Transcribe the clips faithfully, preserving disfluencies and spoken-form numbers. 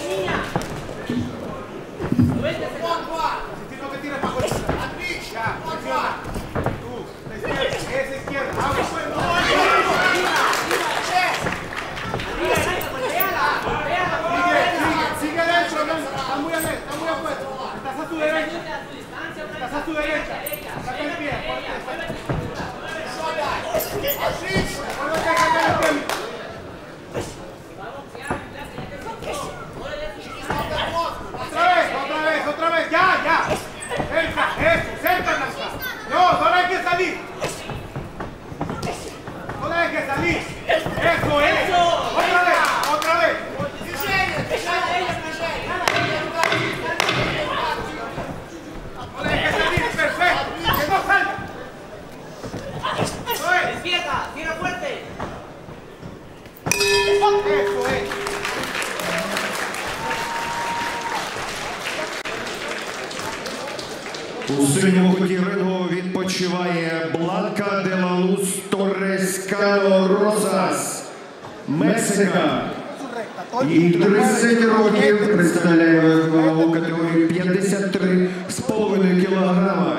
У синьому куті рингу відпочиває Бланка де ла Луз Торрес Кано Росас, Мексика. І тридцять років представляє вагову категорію п'ятдесят три з половиною кілограма.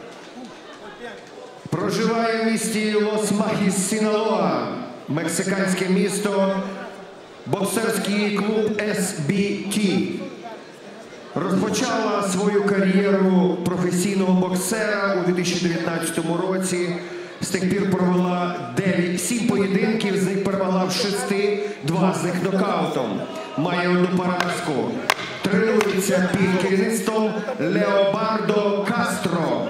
Проживає в місті Лос-Махіс, Сіналоа, мексиканське місто, боксерський клуб ес бі ті. Розпочала свою кар'єру професійного боксера у дві тисячі дев'ятнадцятому році. З тих пір провела сім поєдинків, з них перемогла в шести, два з них нокаутом. Має одну поразку. Трилиця під керівництвом Леобардо Кастро.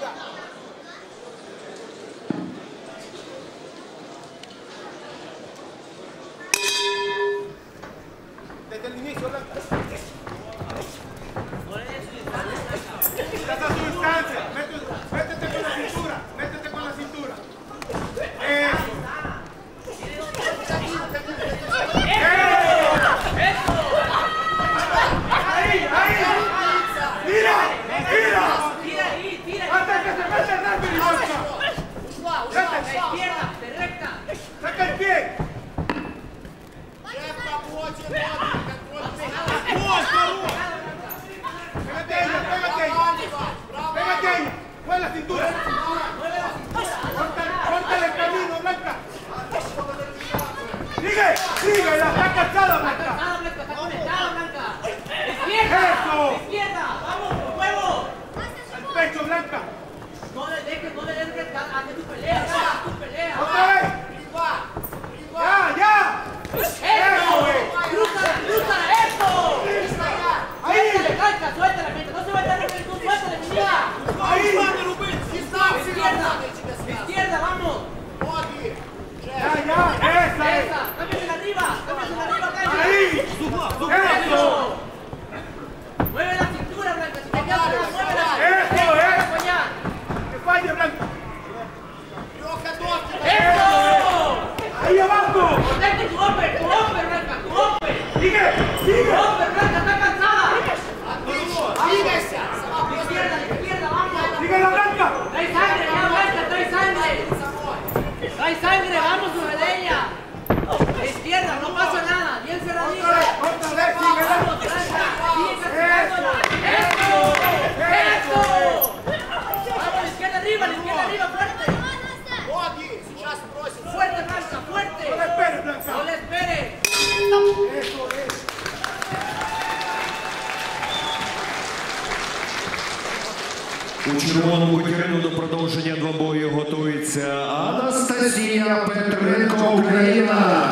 У червоному куті рингу до продовження двобою готується Анастасія Петренко, Україна.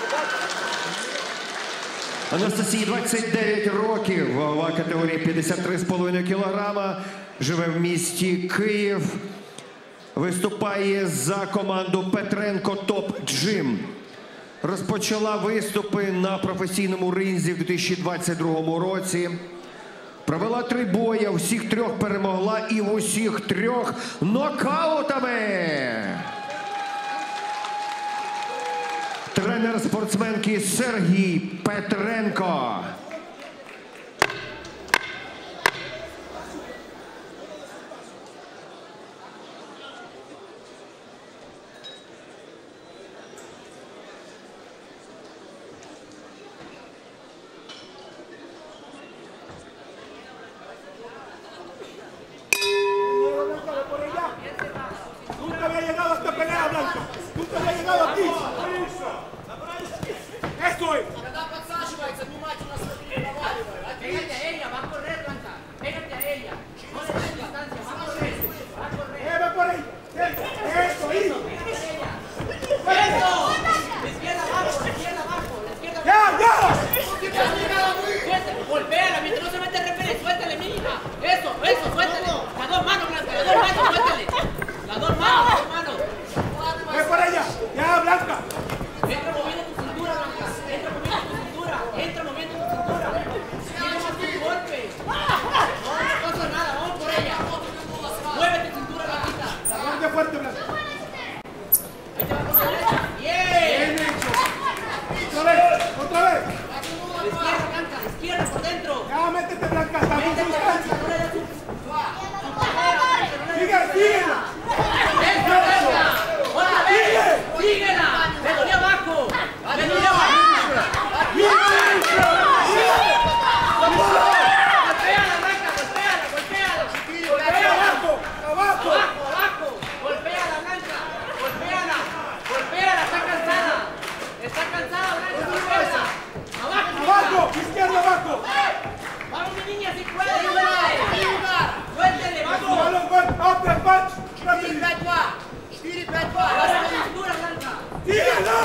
Анастасії двадцять дев'ять років, вагова категорія п'ятдесят три з половиною кілограма, живе в місті Київ, виступає за команду Петренко Топ Джим. Розпочала виступи на професійному ринзі в дві тисячі двадцять другому році. Провела три бої, всіх трьох перемогла і в усіх трьох нокаутами. Тренер спортсменки Сергій Петренко. ha llegado aquí. Eso es. Когда подсаживается, внимательно смотри, проваливай. Pégate a ella, va a correr, Blanca. Pégate a ella. No le des distancia, va a correr. Va a correr. Eh, ve por ahí. Eso, ahí. ¡Eso! La izquierda abajo, la izquierda abajo, la izquierda ¡Ya, abajo. ya! Golpéala, mientras no se mete el repele, suéltale, mi hija. Eso, eso, suéltale. Las dos manos, Blanca, las dos manos, suéltale. Las dos manos, las dos manos. Ve por allá. Ya, Blanca. Entra moviendo tu cintura, Blanca. Entra moviendo tu cintura. Entra moviendo tu cintura. Tiene más un golpe. No pasa nada, vamos por ella. Mueve tu cintura, Blanquita. Aguante fuerte, Blanca. Ahí te va por la derecha. Bien. Bien hecho. Otra vez, otra vez. La izquierda, Blanca, la izquierda por dentro. Ya, métete, Blanca. Estamos en Métete, distancia. Blanca, no le des un... su carrera, Blanca, no le des Sigue, un- síguela. ¡Eso, Blanca! ¡Otra vez! ¡Síguela! ¡Le doy abajo! ¡Le doy abajo! ¡Golpéala, Blanca! ¡Golpéala, golpéala! ¡Golpéala! Abajo, abajo. ¡Abajo, abajo! ¡Golpéala, Blanca! ¡Golpéala! ¡Golpéala! ¡Está cansada! ¡Está cansada, Blanca! ¡Golpéala! ¡Abajo, Abajo, hija! izquierda, abajo. ¡Vamos, mi niña, si puede! ¡Suéltele! ¡Suéltele, vamos! Balón, gol, upper punch. Rápido. ¡Abajo la cintura, Blanca! Síguela.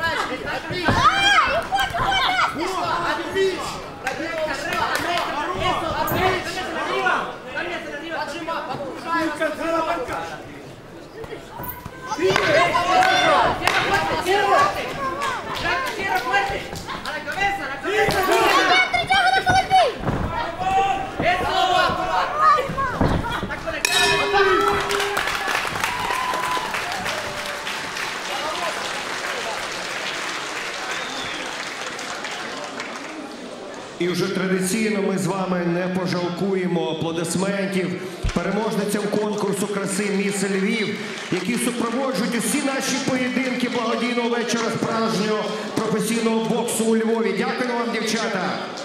Muy cansada, Blanca. Sigue. Cierra fuerte, a la cabeza, a la Sigue, cabeza. Blanca. Eso. Está conectado. І вже традиційно ми з вами не пожалкуємо аплодисментів переможницям конкурсу краси «Міс Львів», які супроводжують усі наші поєдинки благодійного вечора справжнього професійного боксу у Львові. Дякую вам, дівчата!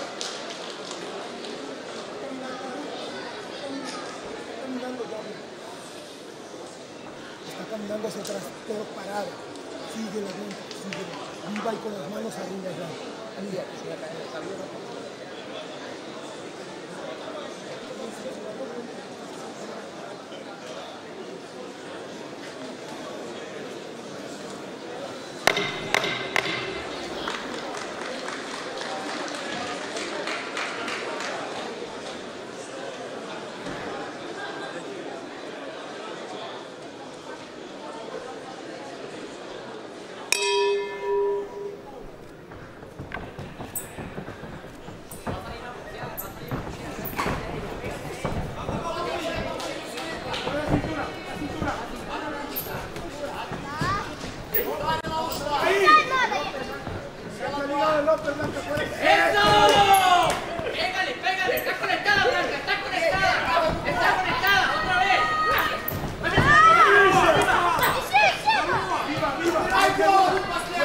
Está caminando hacia atrás, pero parado. Sigue la Blanca, sigue. Viva y con las manos arriba, Blanca. Arriba. ¡Eso! ¡Pégale, pégale! ¡Está conectada, Blanca! ¡Está conectada! ¡Está conectada! ¡Otra vez! ¡Viva, viva!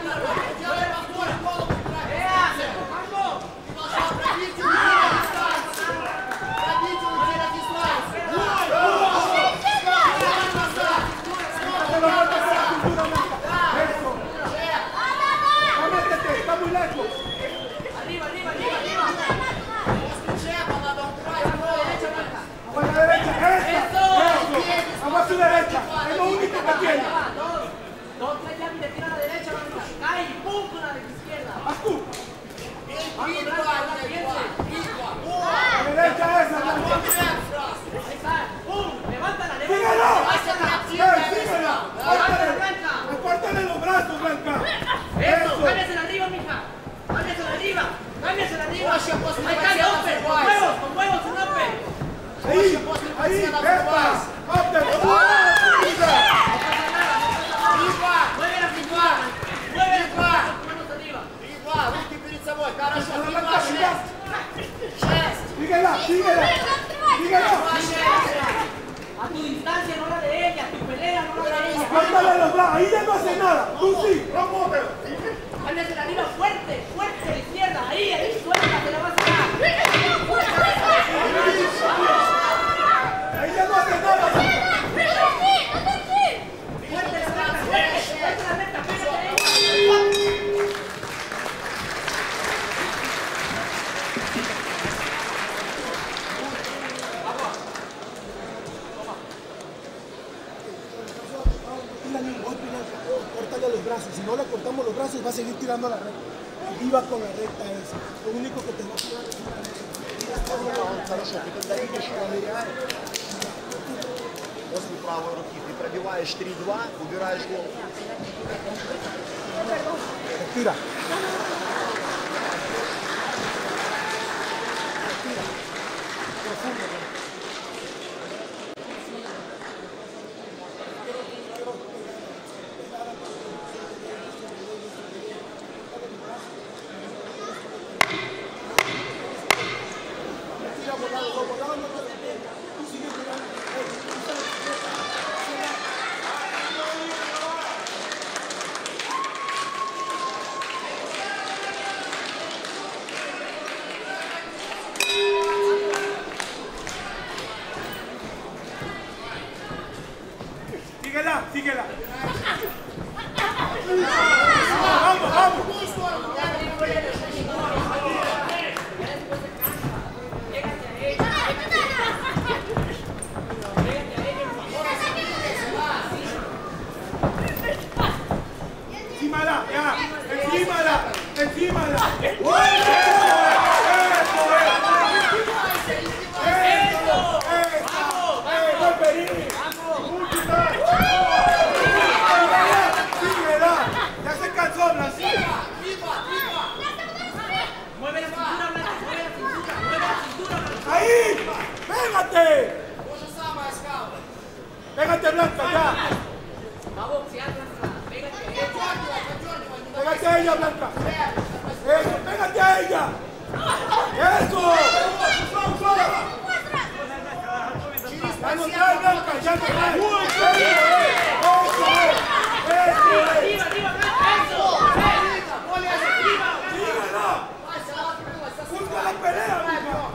Está muy lejos. ¡Arriba, arriba, arriba, arriba! A la derecha, esa. Eso. Vamos a su derecha. Es lo único que tiene. Dos, dos, tres llaves y le tira a la derecha, Blanca. Cae y pum con la de la izquierda. Haz tú. Vamos, Blanca, no la piense. A la derecha, esa, Blanca. Ahí está. ¡Pum! ¡Levántala, ¡Síguelo! levántala! ¡Eh, síguela! ¡Levántala, Blanca! ¡Apártale los brazos, Blanca! ¡Eso! ¡Cámbiasela arriba, mija! ¡Cámbiasela arriba! ¡Cámbiasela arriba! ¡Ahí está el upper! ¡Con huevos! ¡Con huevos un upper! Ahí, ahí, epas, upper, ¡oh! ¡Mueve la cintura! ¡Mueve la cintura! ¡Manos arriba! Síguela, síguela, síguela. A tu distancia, no la de ella. A tu pelea, no la de ella. Apártale los brazos, ahí ya no hace nada. Tú sí, vamos, Cámbiasela arriba fuerte, fuerte a la izquierda. Ahí, ahí, suelta, te la vas a dar. ahí ya no hace nada. Fuerte, la Blanca, fuerte. Fuerte la cortarle los brazos. Si no le cortamos los brazos, va a seguir tirando la recta. Viva con la recta esa. Lo único que tengo que dar es una recta. Хорошо, ты когда видишь, что ныряет, после правой руки ты пробиваешь три-два, убираешь голову. Respira. Síguela, síguela. Vamos, vamos. Encímala, ya. Encímala, encímala. Mueve la cintura, Blanca, mueve la cintura, mueve la cintura, Blanca. ¡Ahí! ¡Pégate! ¡Pégate, Blanca, ya! Va a boxear, Blanca. Pégate a ella. ¡Pégate a ella, Blanca! ¡Eso! ¡Pégate a ella! ¡Eso! ¡Ya no trae, Blanca! ¡Ya no trae! ¡Eso es! ¡Eso es! Arriba, arriba, Blanca, eso. ¡Síguela! ¡Busca la pelea, Blanca!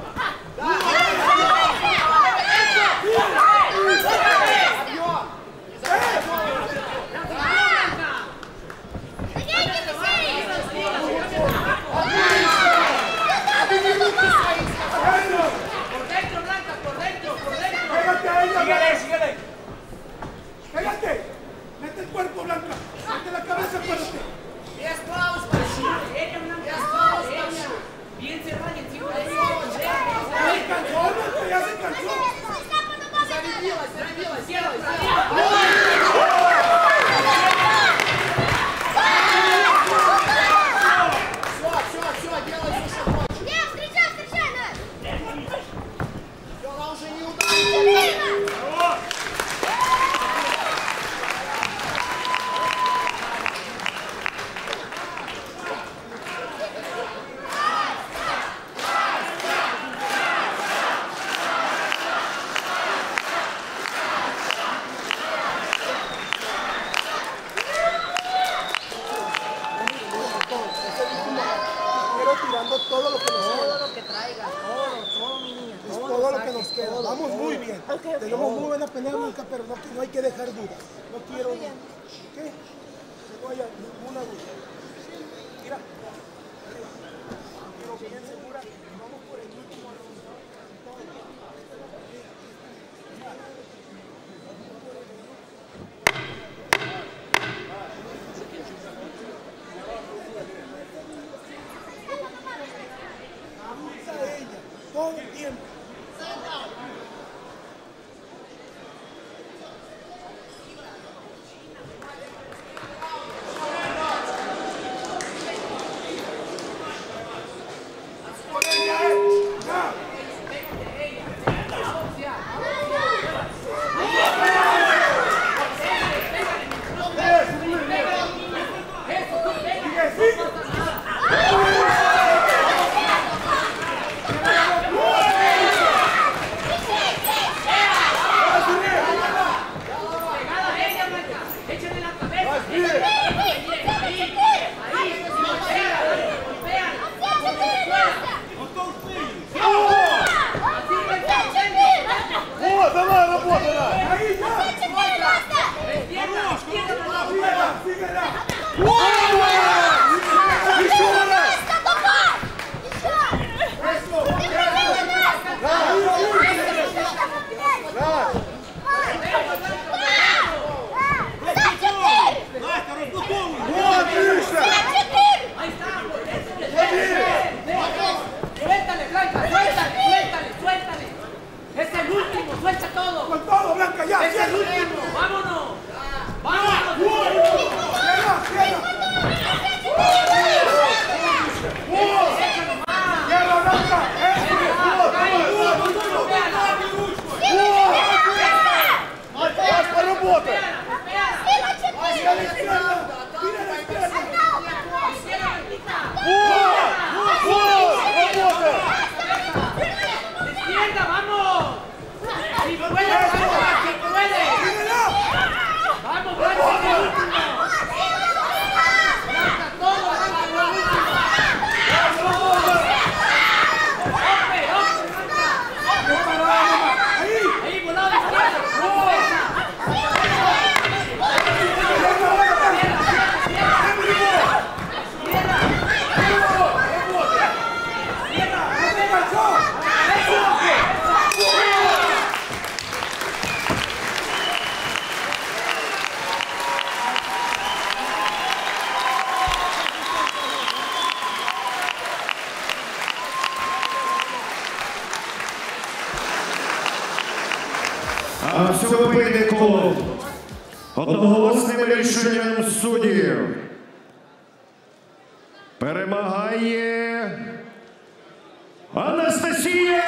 Por dentro, Blanca, por dentro, por dentro. ¡Pégate a ella, Blanca! ¡Síguele! ¡Pégate! ¡Mete el cuerpo, Blanca! ¡Mete la cabeza, acuérdate! Ella, Blanca, ella. Bien cerrada y encima de ella. ¡Ya se cansó, Blanca! ¡Ya se cansó! Cierra por arriba. Todo lo que nos Todo queda. lo que traigas, todo, todo mi niña. Es Todo, todo lo que saques, nos queda. todo, Vamos todo. muy bien. Ok, ok. Tenemos muy buena pelea, Blanca, pero no, no hay que dejar dudas. No quiero ¿qué? Que no haya ninguna duda. Mira. Quiero bien segura. Vamos por el último round. Avisa a ella todo el tiempo. ¡Con ella! А в цьому поєдинку одноголосним рішенням суддів перемагає Анастасія